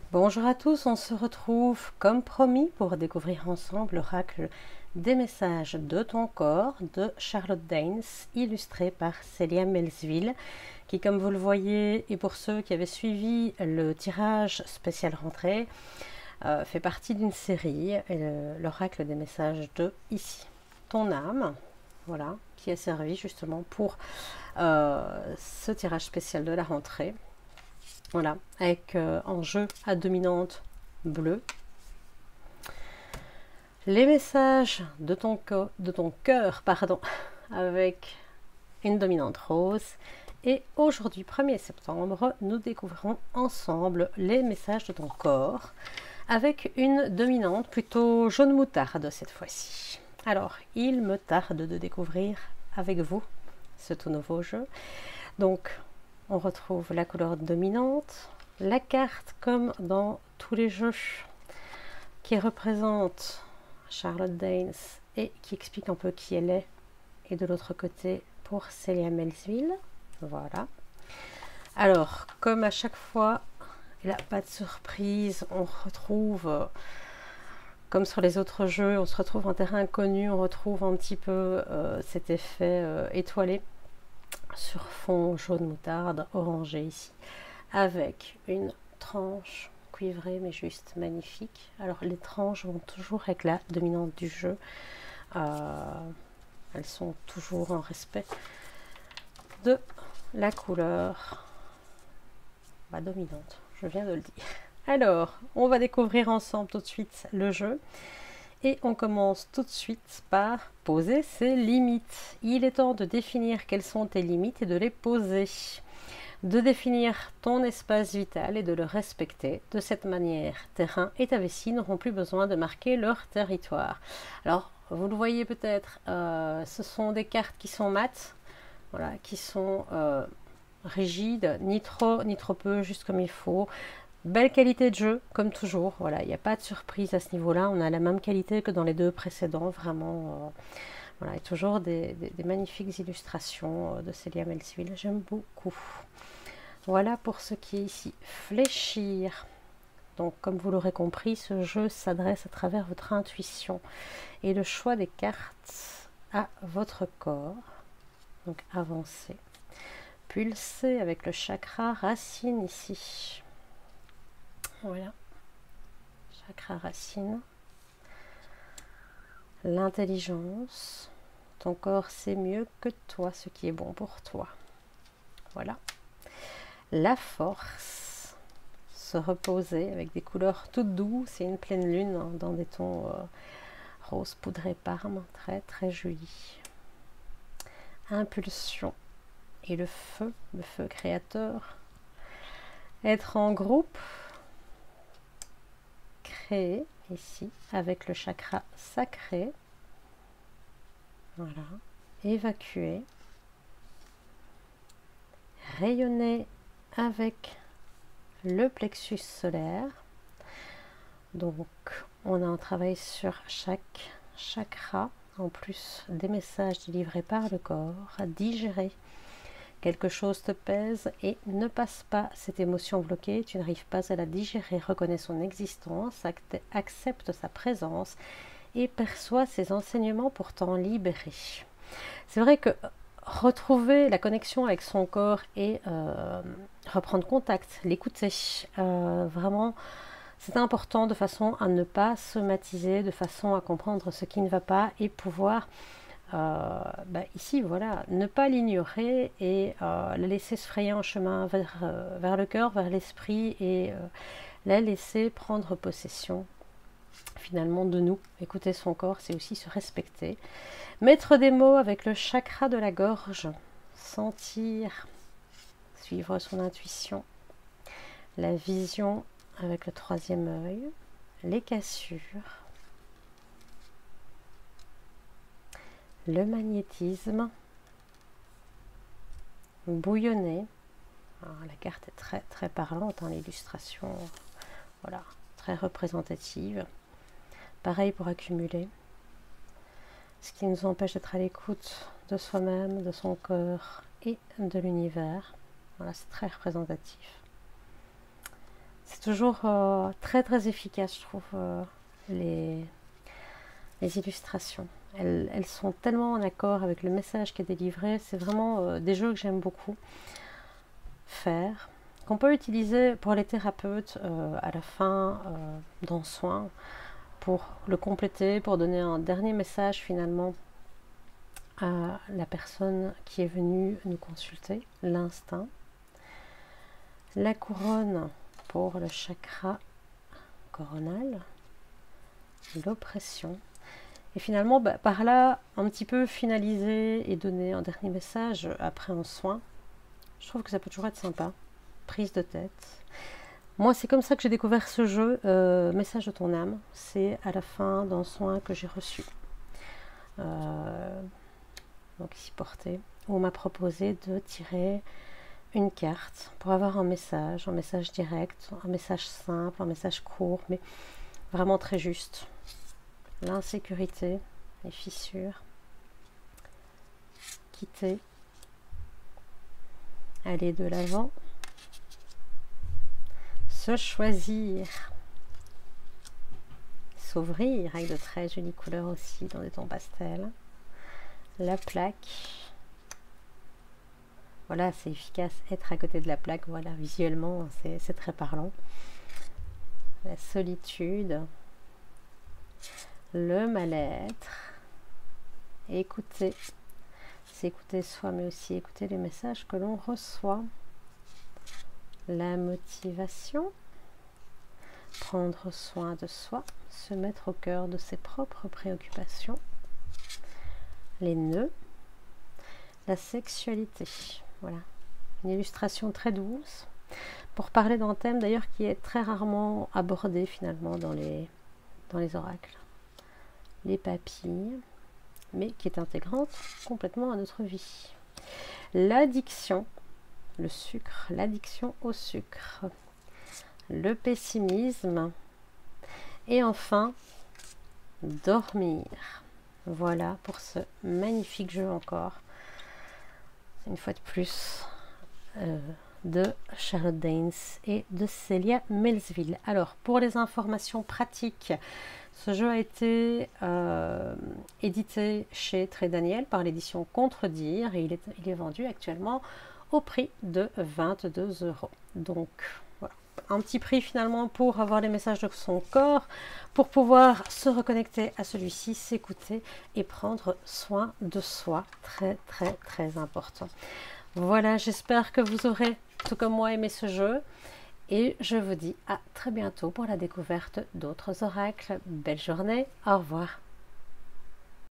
Bonjour à tous, on se retrouve comme promis pour découvrir ensemble l'oracle des messages de ton corps de Charlotte Daines, illustré par Célia Melsville, qui, comme vous le voyez, et pour ceux qui avaient suivi le tirage spécial rentrée, fait partie d'une série, l'oracle des messages de ici, ton âme, voilà, qui a servi justement pour ce tirage spécial de la rentrée. Voilà, avec en jeu à dominante bleue. Les messages de ton cœur, pardon, avec une dominante rose. Et aujourd'hui, 1er septembre, nous découvrons ensemble les messages de ton corps avec une dominante plutôt jaune moutarde cette fois-ci. Alors, il me tarde de découvrir avec vous ce tout nouveau jeu. Donc, on retrouve la couleur dominante, la carte comme dans tous les jeux qui représente Charlotte Daines et qui explique un peu qui elle est, et de l'autre côté pour Célia Melsville. Voilà. Alors, comme à chaque fois, il n'y a pas de surprise, on retrouve, comme sur les autres jeux, on se retrouve en terrain inconnu, on retrouve un petit peu cet effet étoilé sur fond jaune moutarde orangé ici, avec une tranche cuivrée mais juste magnifique. Alors les tranches vont toujours avec la dominante du jeu, elles sont toujours en respect de la couleur dominante, je viens de le dire. Alors on va découvrir ensemble tout de suite le jeu. Et on commence tout de suite par poser ses limites. Il est temps de définir quelles sont tes limites et de les poser. De définir ton espace vital et de le respecter. De cette manière, tes reins et ta vessie n'auront plus besoin de marquer leur territoire. Alors, vous le voyez peut-être, ce sont des cartes qui sont mates, voilà, qui sont rigides, ni trop peu, juste comme il faut. Belle qualité de jeu, comme toujours. Voilà, il n'y a pas de surprise à ce niveau-là. On a la même qualité que dans les deux précédents. Vraiment, voilà, et toujours des magnifiques illustrations de Célia Melsville. J'aime beaucoup. Voilà pour ce qui est ici. Fléchir. Donc, comme vous l'aurez compris, ce jeu s'adresse à travers votre intuition et le choix des cartes à votre corps. Donc, avancer. Pulser avec le chakra racine ici. Voilà, chakra racine, l'intelligence, ton corps sait mieux que toi ce qui est bon pour toi. Voilà, la force, se reposer avec des couleurs toutes douces et une pleine lune hein, dans des tons rose poudré parme, très très joli. Impulsion et le feu créateur, être en groupe, créer ici avec le chakra sacré, voilà, évacuer, rayonner avec le plexus solaire. Donc on a un travail sur chaque chakra en plus des messages délivrés par le corps, à digérer. Quelque chose te pèse et ne passe pas cette émotion bloquée, tu n'arrives pas à la digérer, reconnais son existence, accepte sa présence et perçois ses enseignements pour t'en libérer. C'est vrai que retrouver la connexion avec son corps et reprendre contact, l'écouter, vraiment c'est important de façon à ne pas somatiser, de façon à comprendre ce qui ne va pas et pouvoir ici, voilà, ne pas l'ignorer et la laisser se frayer un chemin vers le cœur, vers l'esprit et la laisser prendre possession finalement de nous. Écouter son corps, c'est aussi se respecter. Mettre des mots avec le chakra de la gorge, sentir, suivre son intuition, la vision avec le troisième œil, les cassures, le magnétisme, bouillonner. Alors, la carte est très très parlante, hein, l'illustration, voilà, très représentative. Pareil pour accumuler, ce qui nous empêche d'être à l'écoute de soi-même, de son cœur et de l'univers. Voilà, c'est très représentatif. c'est toujours très très efficace, je trouve, les illustrations. Elles sont tellement en accord avec le message qui est délivré. C'est vraiment des jeux que j'aime beaucoup faire, qu'on peut utiliser pour les thérapeutes à la fin dans Soin, pour le compléter, pour donner un dernier message finalement à la personne qui est venue nous consulter, l'instinct. La couronne pour le chakra coronal, l'oppression. Et finalement, par là, un petit peu finaliser et donner un dernier message après en soin. Je trouve que ça peut toujours être sympa. Prise de tête. Moi, c'est comme ça que j'ai découvert ce jeu, Message de ton âme. C'est à la fin d'un soin que j'ai reçu. Donc ici porté, où on m'a proposé de tirer une carte pour avoir un message direct, un message simple, un message court, mais vraiment très juste. L'insécurité, les fissures, quitter, aller de l'avant, se choisir, s'ouvrir avec de très jolies couleurs aussi dans des tons pastels, la plaque, voilà, c'est efficace, être à côté de la plaque, voilà, visuellement c'est très parlant, la solitude, le mal-être, écouter, s'écouter soi, mais aussi écouter les messages que l'on reçoit, la motivation, prendre soin de soi, se mettre au cœur de ses propres préoccupations, les nœuds, la sexualité, voilà, une illustration très douce pour parler d'un thème d'ailleurs qui est très rarement abordé finalement dans les oracles. Les papilles, mais qui est intégrante complètement à notre vie. L'addiction, le sucre, l'addiction au sucre, le pessimisme, et enfin, dormir. Voilà pour ce magnifique jeu encore, une fois de plus, de Charlotte Danes et de Célia Melville. Alors, pour les informations pratiques, ce jeu a été édité chez Très Daniel par l'édition Contredire et il est vendu actuellement au prix de 22 €. Donc voilà, un petit prix finalement pour avoir les messages de son corps, pour pouvoir se reconnecter à celui-ci, s'écouter et prendre soin de soi. Très très très important. Voilà, j'espère que vous aurez, tout comme moi, aimé ce jeu. Et je vous dis à très bientôt pour la découverte d'autres oracles. Belle journée, au revoir.